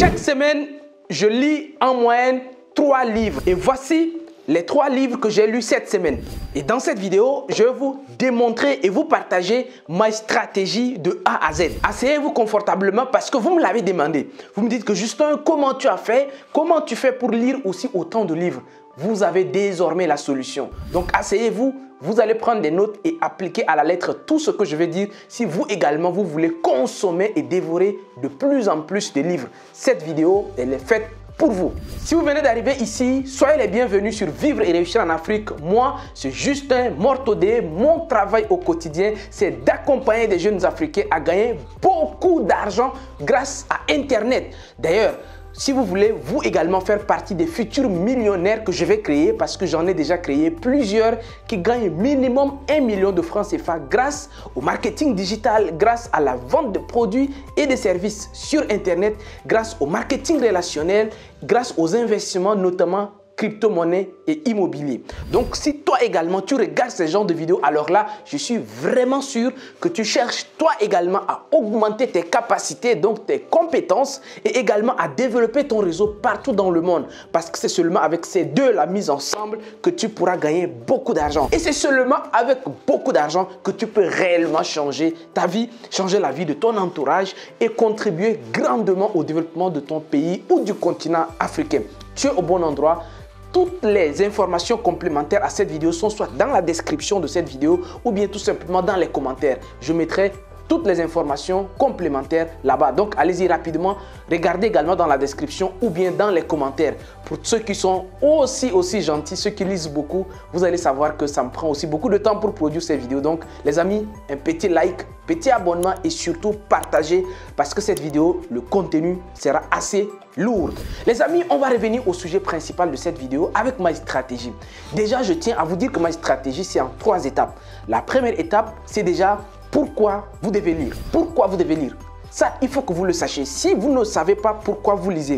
Chaque semaine, je lis en moyenne 3 livres. Et voici les 3 livres que j'ai lus cette semaine. Et dans cette vidéo, je vais vous démontrer et vous partager ma stratégie de A à Z. Asseyez-vous confortablement parce que vous me l'avez demandé. Vous me dites que Justin, comment tu as fait? Comment tu fais pour lire aussi autant de livres? Vous avez désormais la solution. Donc asseyez-vous, vous allez prendre des notes et appliquer à la lettre tout ce que je vais dire si vous également vous voulez consommer et dévorer de plus en plus de livres. Cette vidéo, elle est faite pour vous. Si vous venez d'arriver ici, soyez les bienvenus sur Vivre et réussir en Afrique. Moi, c'est Justin Mortodé. Mon travail au quotidien, c'est d'accompagner des jeunes Africains à gagner beaucoup d'argent grâce à Internet. D'ailleurs, si vous voulez vous également faire partie des futurs millionnaires que je vais créer, parce que j'en ai déjà créé plusieurs qui gagnent minimum 1 million de francs CFA grâce au marketing digital, grâce à la vente de produits et de services sur Internet, grâce au marketing relationnel, grâce aux investissements notamment crypto-monnaie et immobilier. Donc si toi également tu regardes ce genre de vidéos, alors là je suis vraiment sûr que tu cherches toi également à augmenter tes capacités, donc tes compétences, et également à développer ton réseau partout dans le monde, parce que c'est seulement avec ces deux la mise ensemble que tu pourras gagner beaucoup d'argent, et c'est seulement avec beaucoup d'argent que tu peux réellement changer ta vie, changer la vie de ton entourage et contribuer grandement au développement de ton pays ou du continent africain. Tu es au bon endroit. Toutes les informations complémentaires à cette vidéo sont soit dans la description de cette vidéo ou bien tout simplement dans les commentaires. Je mettrai toutes les informations complémentaires là-bas. Donc, allez-y rapidement. Regardez également dans la description ou bien dans les commentaires. Pour ceux qui sont aussi gentils, ceux qui lisent beaucoup, vous allez savoir que ça me prend aussi beaucoup de temps pour produire ces vidéos. Donc, les amis, un petit like, petit abonnement et surtout partagez parce que cette vidéo, le contenu sera assez lourd. Les amis, on va revenir au sujet principal de cette vidéo avec ma stratégie. Déjà, je tiens à vous dire que ma stratégie, c'est en 3 étapes. La première étape, c'est déjà pourquoi vous devez lire. Pourquoi vous devez lire? Ça, il faut que vous le sachiez. Si vous ne savez pas pourquoi vous lisez,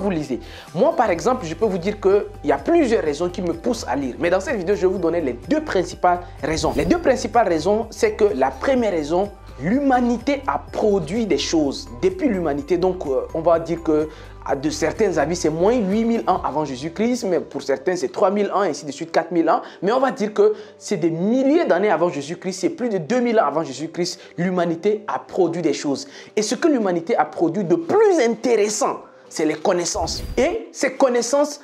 moi, par exemple, je peux vous dire qu'il y a plusieurs raisons qui me poussent à lire. Mais dans cette vidéo, je vais vous donner les 2 principales raisons. Les 2 principales raisons, c'est que la première raison, l'humanité a produit des choses depuis l'humanité. Donc, on va dire que de certains avis, c'est moins 8000 ans avant Jésus-Christ, mais pour certains, c'est 3000 ans, ainsi de suite, 4000 ans. Mais on va dire que c'est des milliers d'années avant Jésus-Christ, c'est plus de 2000 ans avant Jésus-Christ, l'humanité a produit des choses. Et ce que l'humanité a produit de plus intéressant, c'est les connaissances. Et ces connaissances,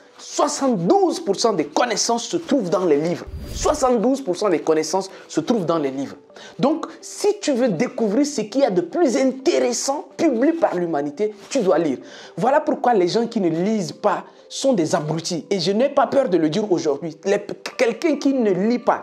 72% des connaissances se trouvent dans les livres. 72% des connaissances se trouvent dans les livres. Donc, si tu veux découvrir ce qu'il y a de plus intéressant publié par l'humanité, tu dois lire. Voilà pourquoi les gens qui ne lisent pas sont des abrutis. Et je n'ai pas peur de le dire aujourd'hui. Quelqu'un qui ne lit pas,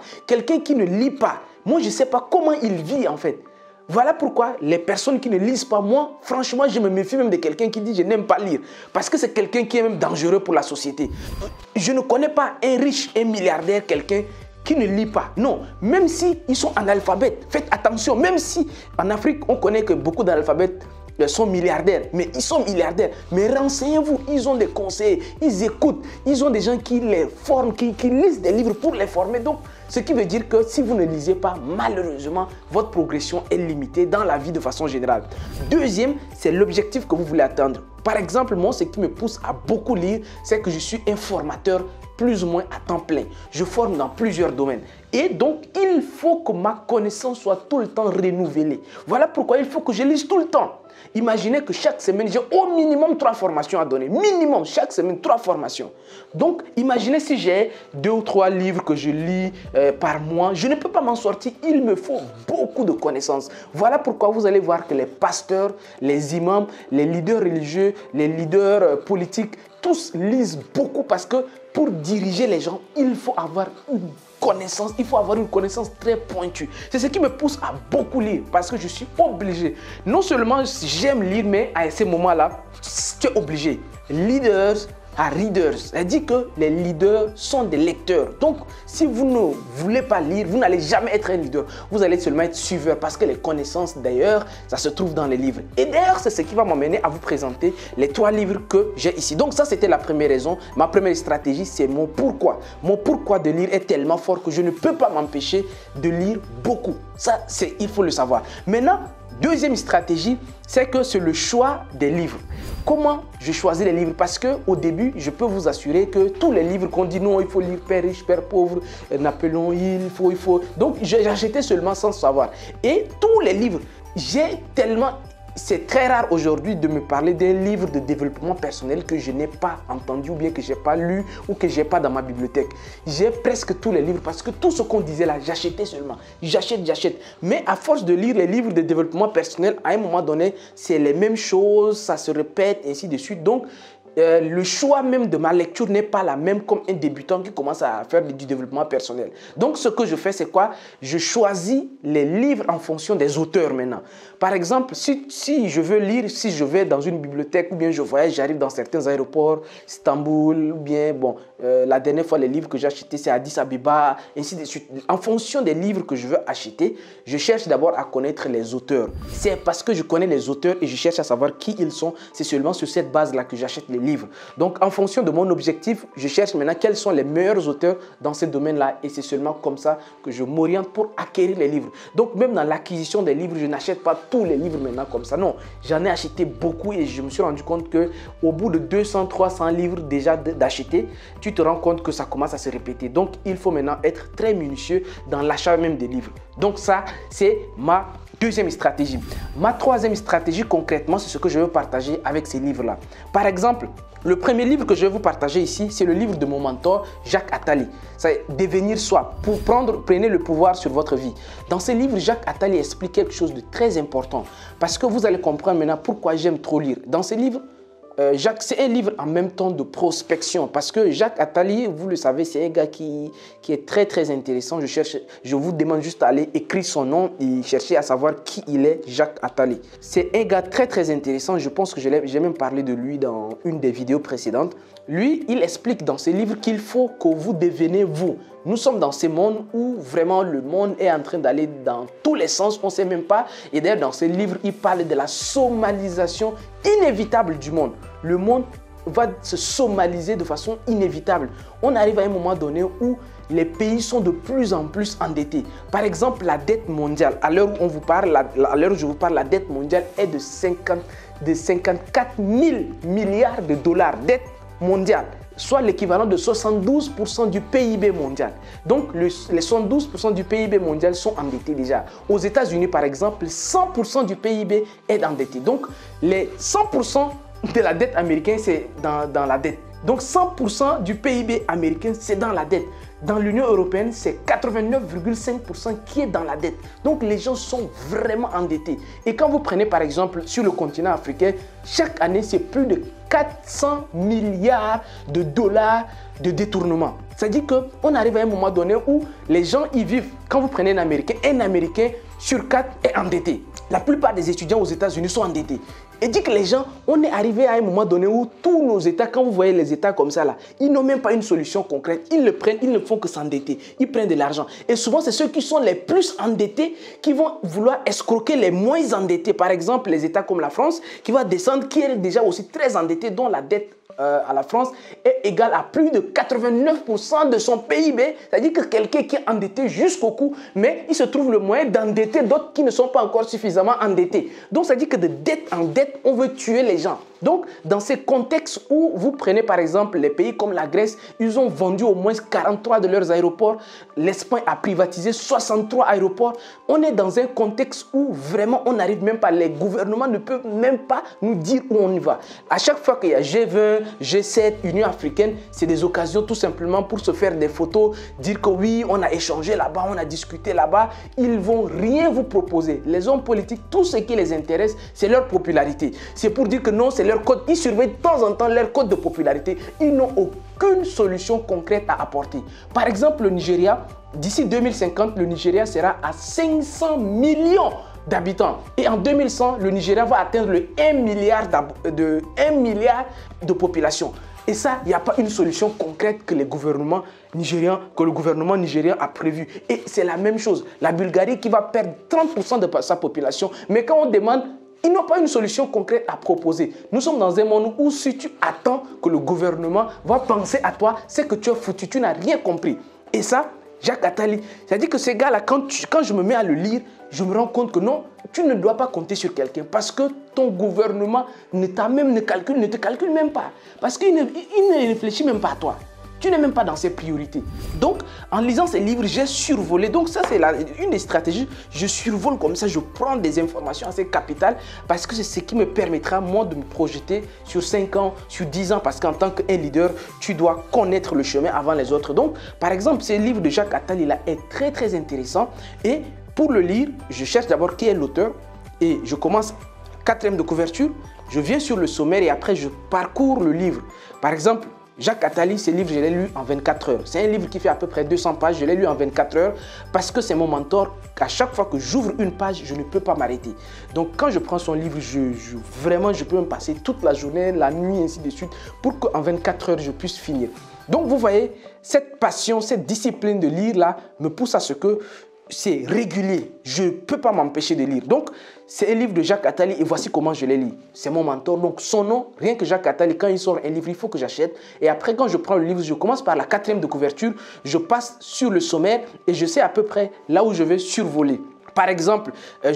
moi je ne sais pas comment il vit en fait. Voilà pourquoi les personnes qui ne lisent pas, moi, franchement, je me méfie même de quelqu'un qui dit « je n'aime pas lire ». Parce que c'est quelqu'un qui est même dangereux pour la société. Je ne connais pas un riche, un milliardaire, quelqu'un qui ne lit pas. Non, même si ils sont analphabètes, faites attention. Même si en Afrique, on connaît que beaucoup d'analphabètes sont milliardaires, mais ils sont milliardaires. Mais renseignez-vous, ils ont des conseillers, ils écoutent, ils ont des gens qui les forment, qui lisent des livres pour les former. Donc, ce qui veut dire que si vous ne lisez pas, malheureusement, votre progression est limitée dans la vie de façon générale. Deuxième, c'est l'objectif que vous voulez atteindre. Par exemple, moi, ce qui me pousse à beaucoup lire, c'est que je suis un formateur plus ou moins à temps plein. Je forme dans plusieurs domaines. Et donc, il faut que ma connaissance soit tout le temps renouvelée. Voilà pourquoi il faut que je lise tout le temps. Imaginez que chaque semaine, j'ai au minimum 3 formations à donner. Minimum, chaque semaine, 3 formations. Donc, imaginez si j'ai 2 ou 3 livres que je lis par mois. Je ne peux pas m'en sortir. Il me faut beaucoup de connaissances. Voilà pourquoi vous allez voir que les pasteurs, les imams, les leaders religieux, les leaders politiques, tous lisent beaucoup parce que pour diriger les gens, il faut avoir une connaissance, il faut avoir une connaissance très pointue. C'est ce qui me pousse à beaucoup lire parce que je suis obligé. Non seulement j'aime lire, mais à ces moments-là, tu es obligé. Leaders à readers. Elle dit que les leaders sont des lecteurs. Donc, si vous ne voulez pas lire, vous n'allez jamais être un leader. Vous allez seulement être suiveur parce que les connaissances, d'ailleurs, ça se trouve dans les livres. Et d'ailleurs, c'est ce qui va m'amener à vous présenter les 3 livres que j'ai ici. Donc, ça, c'était la première raison. Ma première stratégie, c'est mon pourquoi. Mon pourquoi de lire est tellement fort que je ne peux pas m'empêcher de lire beaucoup. Ça, il faut le savoir. Maintenant, deuxième stratégie, c'est que c'est le choix des livres. Comment je choisis les livres? Parce qu'au début, je peux vous assurer que tous les livres qu'on dit non, il faut lire Père riche, Père pauvre, Napoléon Hill, il faut. Donc, j'ai acheté seulement sans savoir. Et tous les livres, j'ai tellement... C'est très rare aujourd'hui de me parler d'un livre de développement personnel que je n'ai pas entendu ou bien que je n'ai pas lu ou que je n'ai pas dans ma bibliothèque. J'ai presque tous les livres parce que tout ce qu'on disait là, j'achetais seulement. J'achète. Mais à force de lire les livres de développement personnel, à un moment donné, c'est les mêmes choses, ça se répète, ainsi de suite. Donc, le choix même de ma lecture n'est pas la même comme un débutant qui commence à faire du développement personnel. Donc, ce que je fais, c'est quoi? Je choisis les livres en fonction des auteurs maintenant. Par exemple, si je veux lire, si je vais dans une bibliothèque ou bien je voyage, j'arrive dans certains aéroports, Istanbul, ou bien, bon, la dernière fois, les livres que j'ai achetés, c'est Addis Abeba, ainsi de suite. En fonction des livres que je veux acheter, je cherche d'abord à connaître les auteurs. C'est parce que je connais les auteurs et je cherche à savoir qui ils sont. C'est seulement sur cette base-là que j'achète les livres. Donc, en fonction de mon objectif, je cherche maintenant quels sont les meilleurs auteurs dans ce domaine-là et c'est seulement comme ça que je m'oriente pour acquérir les livres. Donc, même dans l'acquisition des livres, je n'achète pas tous les livres maintenant comme ça. Non, j'en ai acheté beaucoup et je me suis rendu compte qu'au bout de 200, 300 livres déjà d'acheter, tu te rends compte que ça commence à se répéter. Donc, il faut maintenant être très minutieux dans l'achat même des livres. Donc, ça, c'est ma deuxième stratégie. Ma troisième stratégie, concrètement, c'est ce que je veux partager avec ces livres-là. Par exemple, le premier livre que je vais vous partager ici, c'est le livre de mon mentor, Jacques Attali. C'est Devenir soi, pour prenez le pouvoir sur votre vie. Dans ce livre, Jacques Attali explique quelque chose de très important parce que vous allez comprendre maintenant pourquoi j'aime trop lire. Dans ce livre, Jacques, c'est un livre en même temps de prospection parce que Jacques Attali, vous le savez, c'est un gars qui est très très intéressant. Je vous demande juste d'aller écrire son nom et chercher à savoir qui il est, Jacques Attali. C'est un gars très très intéressant. Je pense que j'ai même parlé de lui dans une des vidéos précédentes. Lui, il explique dans ses livres qu'il faut que vous deveniez vous. Nous sommes dans ce monde où vraiment le monde est en train d'aller dans tous les sens, on ne sait même pas. Et d'ailleurs, dans ce livre, il parle de la somalisation inévitable du monde. Le monde va se somaliser de façon inévitable. On arrive à un moment donné où les pays sont de plus en plus endettés. Par exemple, la dette mondiale, à l'heure où on vous parle, à l'heure où je vous parle, la dette mondiale est de 54 000 milliards de dollars. Dette mondiale, soit l'équivalent de 72% du PIB mondial. Donc, les 72% du PIB mondial sont endettés déjà. Aux États-Unis, par exemple, 100% du PIB est endetté. Donc, les 100% de la dette américaine, c'est dans la dette. Donc, 100% du PIB américain, c'est dans la dette. Dans l'Union européenne, c'est 89,5% qui est dans la dette. Donc, les gens sont vraiment endettés. Et quand vous prenez, par exemple, sur le continent africain, chaque année, c'est plus de 400 milliards de dollars de détournement. C'est-à-dire qu'on arrive à un moment donné où les gens y vivent. Quand vous prenez un Américain sur 4 est endetté. La plupart des étudiants aux États-Unis sont endettés. Et dit que les gens, on est arrivé à un moment donné où tous nos États, quand vous voyez les États comme ça, là, ils n'ont même pas une solution concrète. Ils le prennent, ils ne font que s'endetter. Ils prennent de l'argent. Et souvent, c'est ceux qui sont les plus endettés qui vont vouloir escroquer les moins endettés. Par exemple, les États comme la France, qui va descendre, qui est déjà aussi très endetté, dont la dette à la France est égale à plus de 89% de son PIB. C'est-à-dire que quelqu'un qui est endetté jusqu'au cou, mais il se trouve le moyen d'endetter d'autres qui ne sont pas encore suffisamment endettés. Donc, ça dit que de dette en dette, on veut tuer les gens. Donc, dans ces contextes où vous prenez par exemple les pays comme la Grèce, ils ont vendu au moins 43 de leurs aéroports. L'Espagne a privatisé 63 aéroports. On est dans un contexte où vraiment on n'arrive même pas, les gouvernements ne peuvent même pas nous dire où on y va. À chaque fois qu'il y a G20, G7, Union africaine, c'est des occasions tout simplement pour se faire des photos, dire que oui, on a échangé là-bas, on a discuté là-bas. Ils ne vont rien vous proposer. Les hommes politiques, tout ce qui les intéresse, c'est leur popularité. C'est pour dire que non, c'est leur code. Ils surveillent de temps en temps leur code de popularité. Ils n'ont aucune solution concrète à apporter. Par exemple, le Nigeria, d'ici 2050, le Nigeria sera à 500 millions d'habitants. Et en 2100, le Nigeria va atteindre le 1 milliard de population. Et ça, il n'y a pas une solution concrète que le gouvernement nigérien a prévu. Et c'est la même chose. La Bulgarie qui va perdre 30% de sa population. Mais quand on demande, ils n'ont pas une solution concrète à proposer. Nous sommes dans un monde où si tu attends que le gouvernement va penser à toi, c'est que tu es foutu, tu n'as rien compris. Et ça, Jacques Attali. C'est-à-dire que ces gars-là, quand je me mets à le lire, je me rends compte que non, tu ne dois pas compter sur quelqu'un parce que ton gouvernement ne te calcule même pas. Parce qu'il ne réfléchit même pas à toi. Tu n'es même pas dans ses priorités. Donc, en lisant ces livres, j'ai survolé. Donc, ça, c'est une des stratégies. Je survole comme ça, je prends des informations assez capitales parce que c'est ce qui me permettra, moi, de me projeter sur 5 ans, sur 10 ans. Parce qu'en tant qu'un leader, tu dois connaître le chemin avant les autres. Donc, par exemple, ce livre de Jacques Attali là est très, très intéressant. Et pour le lire, je cherche d'abord qui est l'auteur et je commence 4e de couverture. Je viens sur le sommaire et après, je parcours le livre. Par exemple, Jacques Attali, ce livre, je l'ai lu en 24 heures. C'est un livre qui fait à peu près 200 pages. Je l'ai lu en 24 heures parce que c'est mon mentor. À chaque fois que j'ouvre une page, je ne peux pas m'arrêter. Donc, quand je prends son livre, vraiment, je peux me passer toute la journée, la nuit, ainsi de suite, pour qu'en 24 heures, je puisse finir. Donc, vous voyez, cette passion, cette discipline de lire là me pousse à ce que c'est régulier. Je ne peux pas m'empêcher de lire. Donc, c'est un livre de Jacques Attali et voici comment je l'ai lu. C'est mon mentor. Donc, son nom, rien que Jacques Attali, quand il sort un livre, il faut que j'achète. Et après, quand je prends le livre, je commence par la 4e de couverture. Je passe sur le sommaire et je sais à peu près là où je vais survoler. Par exemple,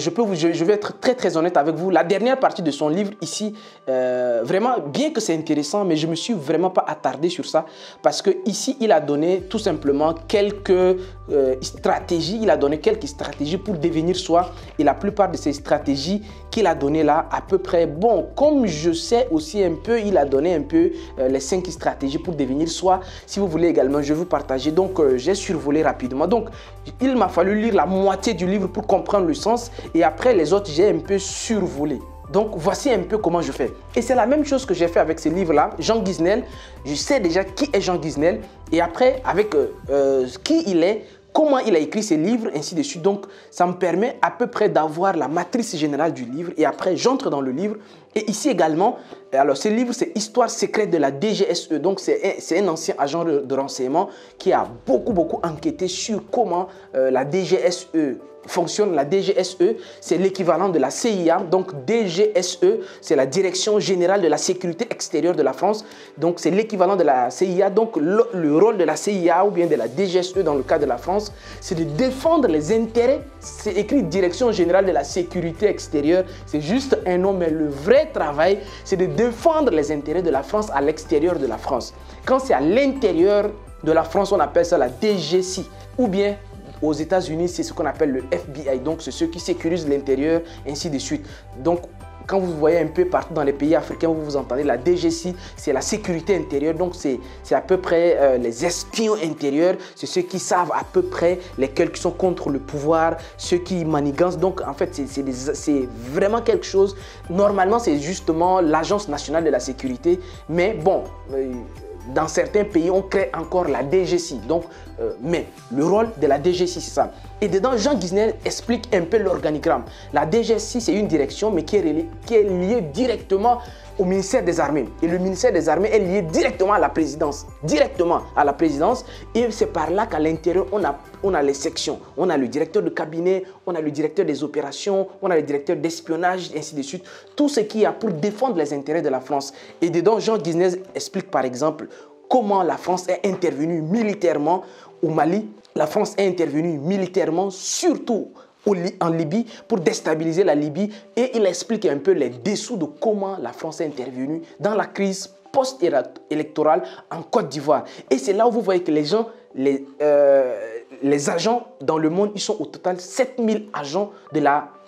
je vais être très très honnête avec vous. La dernière partie de son livre ici, vraiment, bien que c'est intéressant, mais je ne me suis vraiment pas attardé sur ça. Parce que ici, il a donné tout simplement quelques stratégies. Il a donné quelques stratégies pour devenir soi. Et la plupart de ces stratégies qu'il a données là, à peu près, bon, comme je sais aussi un peu, il a donné un peu les 5 stratégies pour devenir soi. Si vous voulez également, je vais vous partager. Donc, j'ai survolé rapidement. Donc, il m'a fallu lire la moitié du livre pour comprendre le sens et après les autres, j'ai un peu survolé. Donc, voici un peu comment je fais. Et c'est la même chose que j'ai fait avec ce livre-là, Jean Guisnel. Je sais déjà qui est Jean Guisnel et après, avec qui il est, comment il a écrit ses livres, ainsi de suite. Donc, ça me permet à peu près d'avoir la matrice générale du livre et après, j'entre dans le livre. Et ici également, alors ce livre, c'est Histoire secrète de la DGSE. Donc, c'est un ancien agent de renseignement qui a beaucoup enquêté sur comment la DGSE fonctionne. La DGSE, c'est l'équivalent de la CIA. Donc, DGSE, c'est la Direction Générale de la Sécurité Extérieure de la France. Donc, c'est l'équivalent de la CIA. Donc, le rôle de la CIA ou bien de la DGSE dans le cas de la France, c'est de défendre les intérêts. C'est écrit Direction Générale de la Sécurité Extérieure. C'est juste un nom, mais le vrai travail, c'est de défendre les intérêts de la France à l'extérieur de la France. Quand c'est à l'intérieur de la France, on appelle ça la DGSI. Ou bien, aux États-Unis, c'est ce qu'on appelle le FBI. Donc, c'est ceux qui sécurisent l'intérieur, ainsi de suite. Donc, quand vous voyez un peu partout dans les pays africains, vous entendez la DGSI, c'est la sécurité intérieure. Donc, c'est à peu près les espions intérieurs. C'est ceux qui savent à peu près lesquels qui sont contre le pouvoir, ceux qui manigancent. Donc, en fait, c'est vraiment quelque chose. Normalement, c'est justement l'Agence nationale de la sécurité. Mais bon, dans certains pays, on crée encore la DGSI. Donc, mais le rôle de la DGSI, c'est ça. Et dedans, Jean Guisnel explique un peu l'organigramme. La DGSI, c'est une direction, mais qui est liée directement au ministère des Armées. Et le ministère des Armées est lié directement à la présidence. Directement à la présidence. Et c'est par là qu'à l'intérieur, on a les sections. On a le directeur de cabinet, on a le directeur des opérations, on a le directeur d'espionnage, ainsi de suite. Tout ce qu'il y a pour défendre les intérêts de la France. Et dedans, Jean Guisnel explique par exemple comment la France est intervenue militairement au Mali. La France est intervenue militairement, surtout en Libye, pour déstabiliser la Libye. Et il explique un peu les dessous de comment la France est intervenue dans la crise post-électorale en Côte d'Ivoire. Et c'est là où vous voyez que les gens, les agents dans le monde, ils sont au total 7000 agents de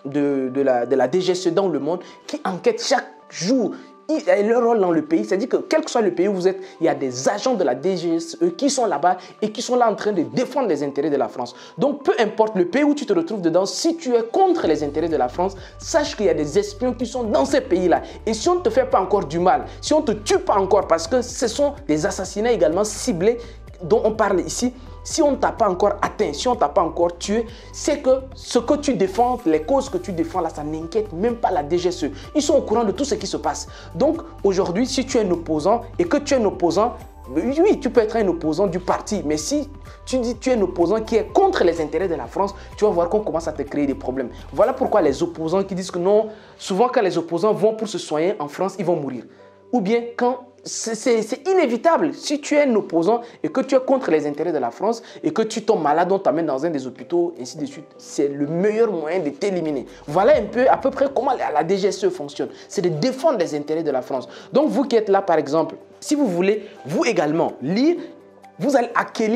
la DGSE dans le monde qui enquêtent chaque jour. Leur rôle dans le pays, c'est-à-dire que quel que soit le pays où vous êtes, il y a des agents de la DGSE qui sont là-bas et qui sont là en train de défendre les intérêts de la France. Donc, peu importe le pays où tu te retrouves dedans, si tu es contre les intérêts de la France, sache qu'il y a des espions qui sont dans ces pays-là. Et si on ne te fait pas encore du mal, si on ne te tue pas encore, parce que ce sont des assassinats également ciblés dont on parle ici, si on ne t'a pas encore atteint, si on ne t'a pas encore tué, c'est que ce que tu défends, les causes que tu défends là, ça n'inquiète même pas la DGSE. Ils sont au courant de tout ce qui se passe. Donc aujourd'hui, si tu es un opposant et que tu es un opposant, oui, tu peux être un opposant du parti, mais si tu dis que tu es un opposant qui est contre les intérêts de la France, tu vas voir qu'on commence à te créer des problèmes. Voilà pourquoi les opposants qui disent que non, souvent quand les opposants vont pour se soigner en France, ils vont mourir. Ou bien quand c'est inévitable. Si tu es un opposant et que tu es contre les intérêts de la France et que tu tombes malade, on t'amène dans un des hôpitaux, ainsi de suite, c'est le meilleur moyen de t'éliminer. Voilà un peu, à peu près comment la DGSE fonctionne. C'est de défendre les intérêts de la France. Donc vous qui êtes là, par exemple, si vous voulez, vous également, lire, vous allez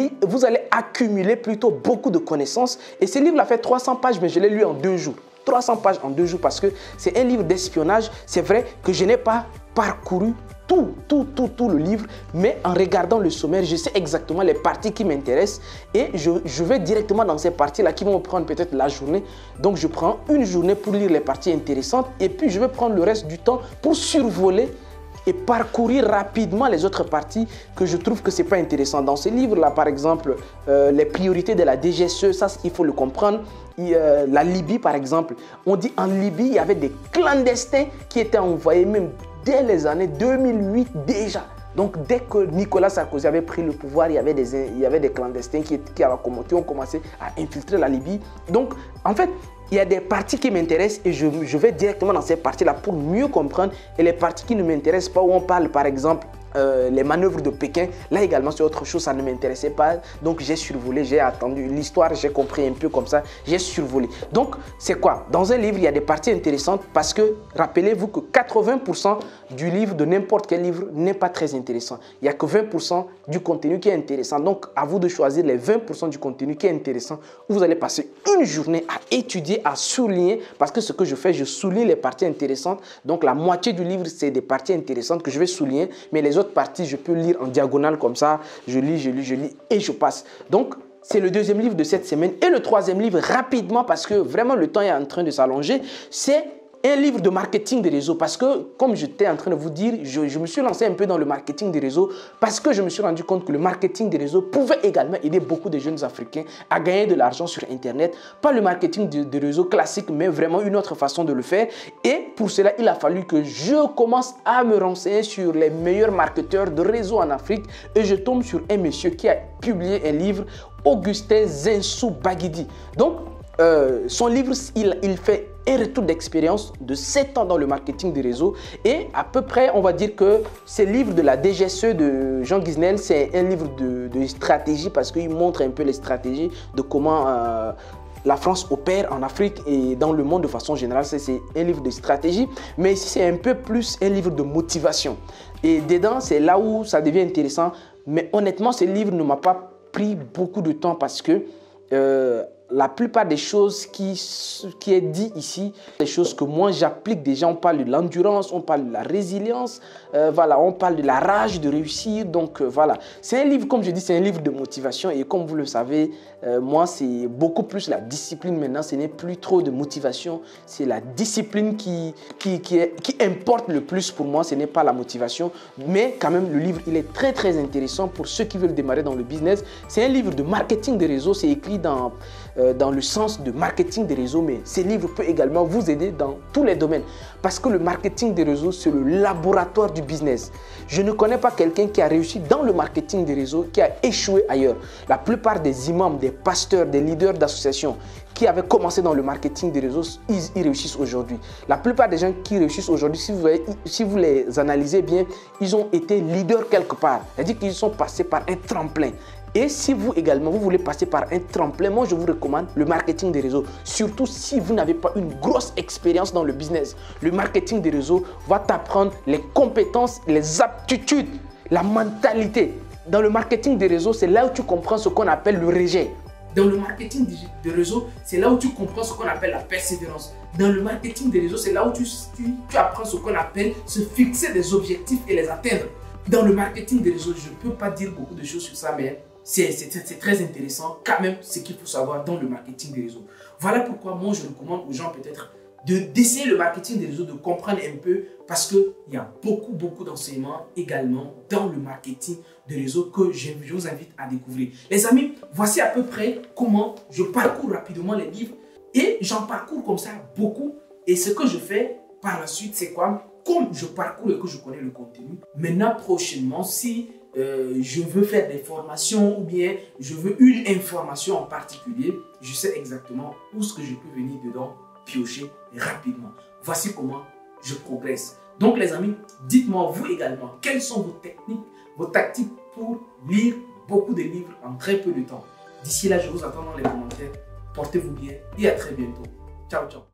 accumuler plutôt beaucoup de connaissances. Et ce livre a fait 300 pages, mais je l'ai lu en 2 jours. 300 pages en 2 jours parce que c'est un livre d'espionnage. C'est vrai que je n'ai pas parcouru tout le livre, mais en regardant le sommaire, je sais exactement les parties qui m'intéressent et je vais directement dans ces parties-là qui vont me prendre peut-être la journée. Donc je prends une journée pour lire les parties intéressantes et puis je vais prendre le reste du temps pour survoler et parcourir rapidement les autres parties que je trouve que ce n'est pas intéressant. Dans ce livre-là, par exemple, les priorités de la DGSE, ça, il faut le comprendre. La Libye, par exemple, on dit en Libye, il y avait des clandestins qui étaient envoyés même dès les années 2008 déjà. Donc, dès que Nicolas Sarkozy avait pris le pouvoir, il y avait des clandestins qui ont commencé à infiltrer la Libye. Donc, en fait, il y a des parties qui m'intéressent et je vais directement dans ces parties-là pour mieux comprendre. Et les parties qui ne m'intéressent pas, où on parle par exemple les manœuvres de Pékin, là également c'est autre chose, ça ne m'intéressait pas. Donc j'ai survolé, j'ai attendu l'histoire, j'ai compris un peu comme ça, j'ai survolé. Donc c'est quoi? Dans un livre, il y a des parties intéressantes parce que rappelez-vous que 80% du livre, de n'importe quel livre, n'est pas très intéressant. Il n'y a que 20% du contenu qui est intéressant. Donc à vous de choisir les 20% du contenu qui est intéressant où vous allez passer une journée à étudier, à souligner, parce que ce que je fais, je souligne les parties intéressantes. Donc la moitié du livre, c'est des parties intéressantes que je vais souligner, mais les autres parties, je peux lire en diagonale comme ça, je lis et je passe. Donc, c'est le deuxième livre de cette semaine. Et le troisième livre, rapidement, parce que vraiment le temps est en train de s'allonger, c'est un livre de marketing des réseaux. Parce que, comme j'étais en train de vous dire, je me suis lancé un peu dans le marketing des réseaux parce que je me suis rendu compte que le marketing des réseaux pouvait également aider beaucoup de jeunes Africains à gagner de l'argent sur Internet. Pas le marketing de réseaux classique, mais vraiment une autre façon de le faire. Et pour cela, il a fallu que je commence à me renseigner sur les meilleurs marketeurs de réseaux en Afrique. Et je tombe sur un monsieur qui a publié un livre, Augustin Zinsou Baguidi. Donc, son livre, il fait un retour d'expérience de 7 ans dans le marketing des réseaux et à peu près, on va dire que ce livre de la DGSE de Jean Guisnel, c'est un livre de stratégie parce qu'il montre un peu les stratégies de comment la France opère en Afrique et dans le monde de façon générale. C'est un livre de stratégie, mais ici c'est un peu plus un livre de motivation. Et dedans, c'est là où ça devient intéressant. Mais honnêtement, ce livre ne m'a pas pris beaucoup de temps parce que la plupart des choses qui est dit ici, des choses que moi j'applique déjà. On parle de l'endurance, on parle de la résilience, voilà, on parle de la rage de réussir. Donc voilà, c'est un livre, comme je dis, c'est un livre de motivation. Et comme vous le savez, moi c'est beaucoup plus la discipline maintenant. Ce n'est plus trop de motivation, c'est la discipline qui importe le plus pour moi. Ce n'est pas la motivation, mais quand même le livre il est très très intéressant pour ceux qui veulent démarrer dans le business. C'est un livre de marketing des réseaux, c'est écrit dans le sens de marketing des réseaux, mais ce livre peut également vous aider dans tous les domaines parce que le marketing des réseaux, c'est le laboratoire du business. Je ne connais pas quelqu'un qui a réussi dans le marketing des réseaux, qui a échoué ailleurs. La plupart des imams, des pasteurs, des leaders d'associations qui avaient commencé dans le marketing des réseaux, ils réussissent aujourd'hui. La plupart des gens qui réussissent aujourd'hui, si vous les analysez bien, ils ont été leaders quelque part. C'est-à-dire qu'ils sont passés par un tremplin. Et si vous également, vous voulez passer par un tremplin, moi je vous recommande le marketing des réseaux. Surtout si vous n'avez pas une grosse expérience dans le business. Le marketing des réseaux va t'apprendre les compétences, les aptitudes, la mentalité. Dans le marketing des réseaux, c'est là où tu comprends ce qu'on appelle le rejet. Dans le marketing des réseaux, c'est là où tu comprends ce qu'on appelle la persévérance. Dans le marketing des réseaux, c'est là où tu apprends ce qu'on appelle se fixer des objectifs et les atteindre. Dans le marketing des réseaux, je ne peux pas dire beaucoup de choses sur ça, mais c'est très intéressant quand même ce qu'il faut savoir dans le marketing des réseaux. Voilà pourquoi moi je recommande aux gens peut-être d'essayer le marketing des réseaux, de comprendre un peu parce qu'il y a beaucoup d'enseignements également dans le marketing des réseaux que je vous invite à découvrir. Les amis, voici à peu près comment je parcours rapidement les livres et j'en parcours comme ça beaucoup et ce que je fais par la suite c'est quoi? Comme je parcours et que je connais le contenu, maintenant prochainement si je veux faire des formations ou bien je veux une information en particulier, je sais exactement où ce que je peux venir dedans piocher rapidement. Voici comment je progresse. Donc les amis, dites-moi vous également, quelles sont vos techniques, vos tactiques pour lire beaucoup de livres en très peu de temps. D'ici là, je vous attends dans les commentaires. Portez-vous bien et à très bientôt. Ciao, ciao.